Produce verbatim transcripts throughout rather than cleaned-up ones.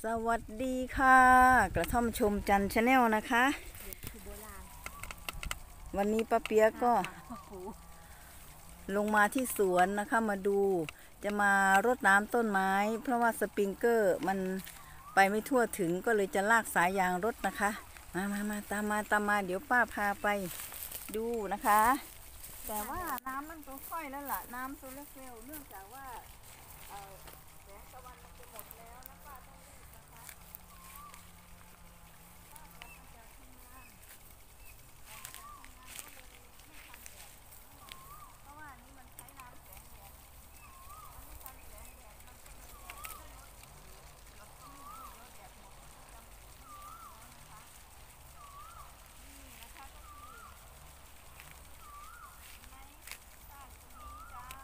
สวัสดีค่ะกระท่อมชมจันทร์ชาแนลนะคะวันนี้ป้าเปียกก็ลงมาที่สวนนะคะมาดูจะมารดน้ำต้นไม้เพราะว่าสปริงเกอร์มันไปไม่ทั่วถึงก็เลยจะลากสายยางรดนะคะมามามาตามมาตามมาเดี๋ยวป้าพาไปดูนะคะแต่ว่าน้ำมันตัวค่อยแล้วล่ะน้ำตัวเร็วๆเนื่องจากว่าแสงตะวันมันจะหมดแล้วนะป้าต้องรีบนะคะป้าขอมาจากทำงานออกมาจากทำงานก็เลยไม่ทันแดดเพราะว่านี้มันใช้น้ำแสงแดดมันไม่ทันแสงแดดมันก็เลยแดดไม่ลดเราต้องรีบลดแดดหมดก็จำไม่ได้แล้วนะคะนี่นะคะก็คือไม้ป้าตรงนี้จ้า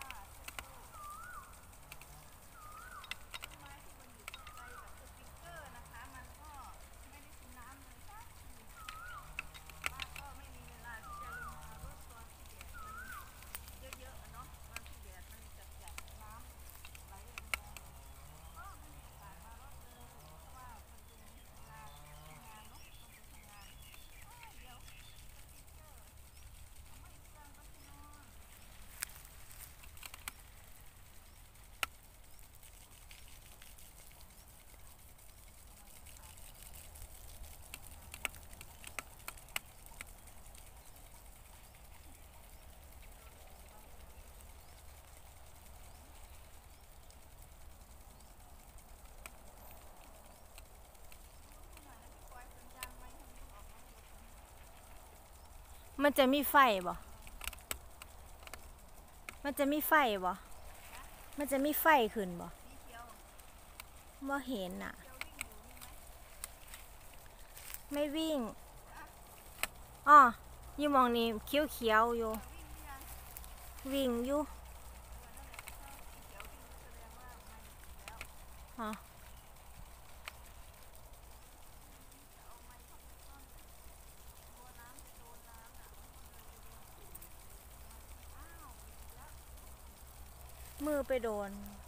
ต้นไม้ที่มันอยู่ใกล้ๆกับสปริงเกอร์นะคะมันก็ไม่ได้กินน้ำเลยสักทีป้าก็ไม่มีเวลาที่จะลงมารดตอนที่แดดมันเยอะๆเนาะตอนที่แดดมันจัดๆน้ำไหลแรงๆก็ไม่มีโอกาสมารดเลยเพราะว่ามันเป็นเวลาทำงานเนาะต้องไปทำงานเดี๋ยวสปริงเกอร์เอามาอีกเครื่องก็ที่นอนมันจะมีไฟบ่มันจะมีไฟบ่มันจะมีไฟขึ้นบ่บ่เห็นน่ะไม่วิ่งอ้ออยู่มองนี้เขียวเขียวอยู่วิ่งอยู่ฮะมือไปโดน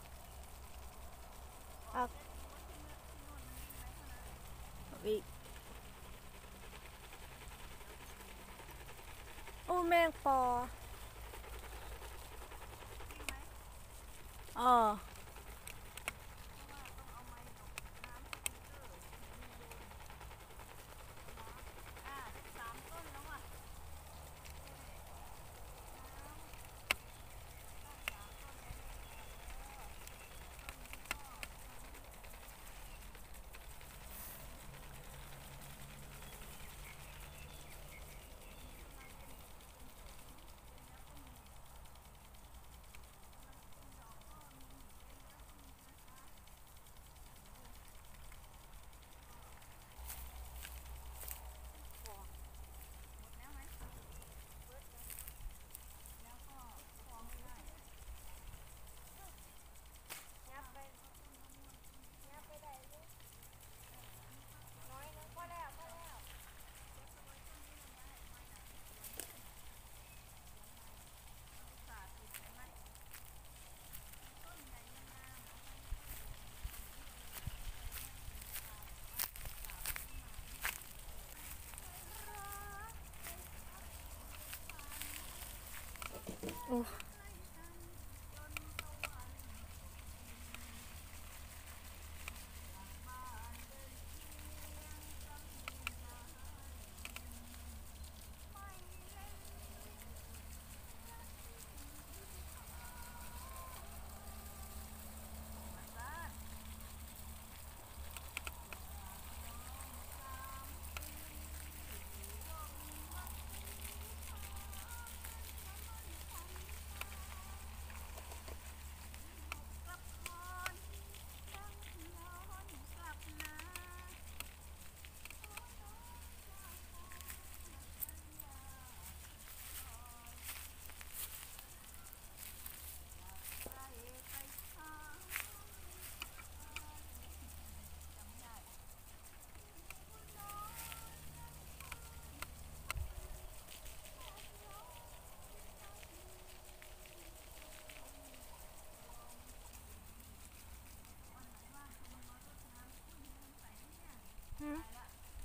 อักอีกโอ้แมงปอเออโอ้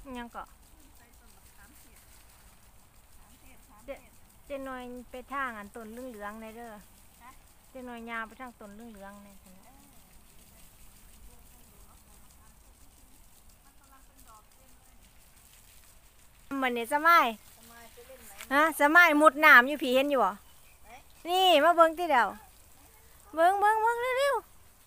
ยังก็ใส่ต้นมะขามเทศขามเทศขามเทศเจน้อยไปทางอันต้นเหลืองๆในเด้อเจน้อยยาวไปทางต้นเหลืองๆในซั่นน่ะมันกำลังเป็นดอกเต็มเลยมันนี่สมัยทำไมไปเล่นไหนฮะสมัยมุดน้ำอยู่ผีเห็นอยู่บ่นี่มาเบิ่งที่เดียวเบิ่งเบิ่งเบิ่งเร็ว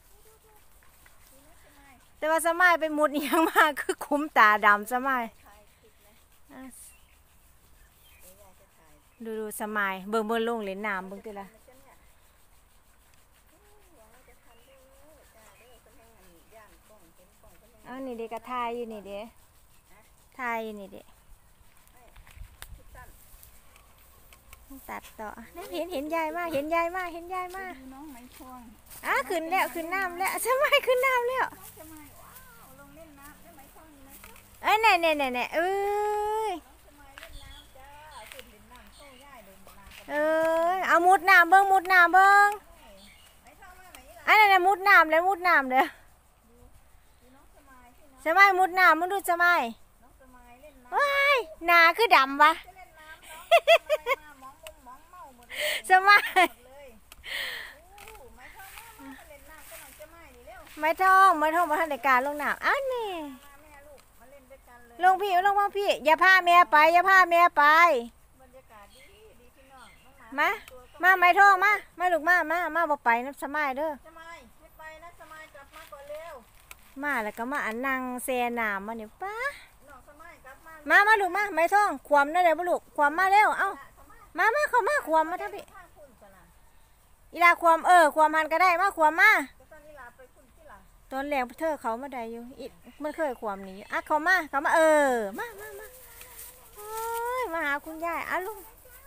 ๆแต่ว่าสมัยไปมุดอีหยังมาคือคุ้มตาดำสมัยถ่ายคลิปนะอ่ะเดี๋ยวยายจะถ่ายดูดูสมัยเบิ่งเบิ่งลงเล่นน้ำเบิ่งติละมันจะเนี่ยอืมหวังว่าจะทันเด้อจ้าเด้อเพิ่นแห่งอันย่านกล้องเห็นกล้องเพิ่นแห่งเอานี่เด็กก็ทายอยู่นี่เด้ทายอยู่นี่เด้คิดสั้นตัดต่อนั่นเห็นเห็นยายมาเห็นยายมาเห็นยายมาดูน้องไหมทองอ่ะขึ้นแล้วขึ้นน้ำแล้วสมัยขึ้นน้ำแล้วน้องจะมาว้าวลงเล่นน้ำได้ไหมทองอยู่นะครับเอ้ยแน่แน่แน่แน่เอ้ยน้องจะมาเล่นน้ำจ้าขึ้นเล่นน้ำโซ่ย่ายเลยน้ำกันเอ้ยเอามุดน้ำเบิ้งมุดน้ำเบิ้งไหมทองมาไหนล่ะอันนั้นน่ะมุดน้ำเลยมุดน้ำเลยดูน้องสมายที่น้องสมัยมุดน้ำมุดดูสมัยน้องสมายเล่นน้ำว้ายหนาคือดำวะจะเล่นน้ำน้องทำอะไรมามองมุมมองเมาหมดเลยสมัยหมดเลยอู้ไหมทองมามาเล่นน้ำก็น้องจะมาอยู่เร็วไม่ท่องไม่ท่องมาทันในการลงน้ำอ้าวนี่มาแม่ลูกมาเล่นด้วยกันเลยลงพี่ลงมาพี่อย่าพาแม่ไปอย่าพาแม่ไปบรรยากาศดีดีพี่น้องน้องหมาตัวก็มาไม่ท่องมามาลูกมามามาบ่ไปน้ำสมัยเด้อสมายไม่ไปนะสมายกลับมาก่อนเร็วมาแล้วก็มาอันนั่งแซ่น้ำมาเนี่ยป้าน้องสมายกลับมามามาลูกมาไม่ท่องความนั่นเลยบ่ลูกความมาเร็วเอ้าสมายมามาเข้ามาความมาทั้งพี่ข้างคุณสนะอีลาความเออความมันก็ได้มาความมาก็ตอนนี้ลาไปคุณที่หลังตอนแรกเธอเขามาได้อยู่อีมันเคยความหนี้อ่ะเขามาเขามาเออมามามาโอ้ยมาหาคุณยายอ่ะลุง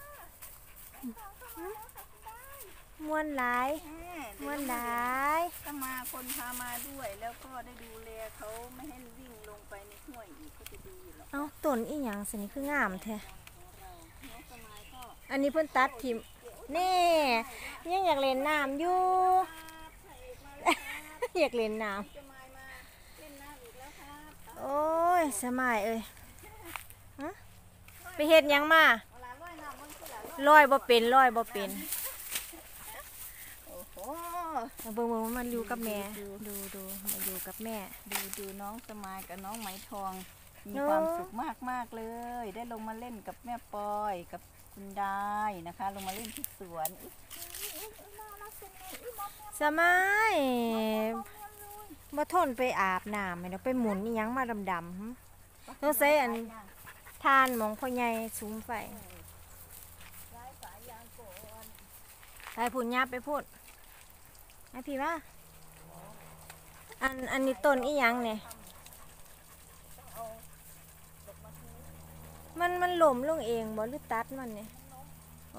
มวนหลายมวนหลายถ้ามาคนพามาด้วยแล้วก็ได้ดูแลเขาไม่ให้วิ่งลงไปในห้วยอีกก็จะดีอยู่หรอกเอ้าต้นอีหยังสินี่คืองามแท้เราน้องสมายก็อันนี้เพิ่นตัดทิมนี่ยังอยากเล่นน้ำอยู่พระเอกมาแล้วครับอยากเล่นน้สมายมาเล่นน้ำอีกแล้วครับำโอ้ยสมัยเอ้ยฮะไปเฮ็ดหยังมาเวลาลอยน้ำมันคือหลาลอยลอยบ่เป็นลอยบ่เป็นโอ้โหเอาเบิ่งเบิ่งว่ามันอยู่กับแม่ดูดูมาอยู่กับแม่ดูดูน้องสมายกับน้องไหมทอง มีเนอะความสุขมากมากๆเลย ได้ลงมาเล่นกับแม่ปอยกับคุณดายนะคะ ลงมาเล่นที่สวนอุ๊ยน่ารักจังเลยอุ๊ยมอมแมมสมัยมอมแมมเลยบ่ทนไปอาบน้ำแม่นบ่ไปหมุนอีหยังมาดำๆหึ ต้องใส่อัน ทานหมองพ่อใหญ่สูงไฟสายสายยางโกนไปพูดยับไปพูดไอ้พี่ว่าอันอันนี้ต้นอีหยังเนี่ยต้องเอาดอกมะม่วงมันมันหล่มลงเองบ่หรือตัดมันเนี่ยโอ้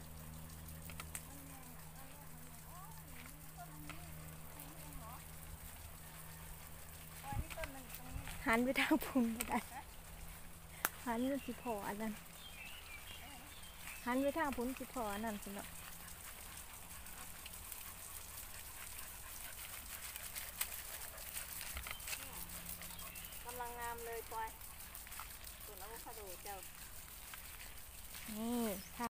อ๋อนี่ต้นหนึ่งตรงนี้หันไปทางพุ่นบ่ได้หันไปสิพออันนั้นหันไปทางพุ่นสิพออันนั้นสิเนาะกำลังงามเลยปอยต้นอะโวคาโดเจ้านี่